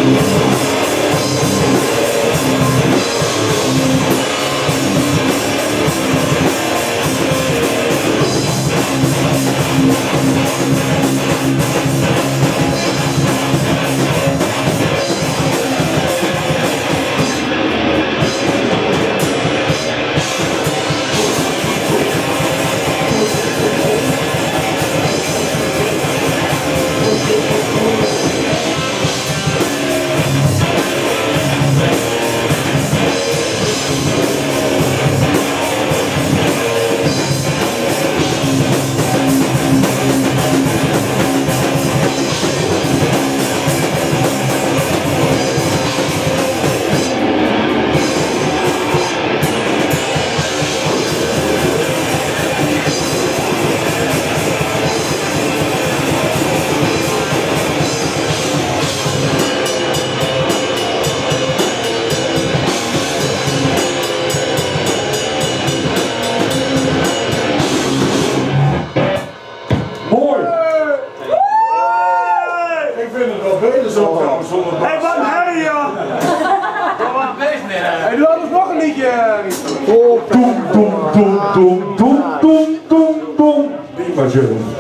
Hé, wat een herrie, joh! Hé, doe anders nog een liedje. Doem, doem, doem, doem, doem, doem, doem, doem. Grindbashers.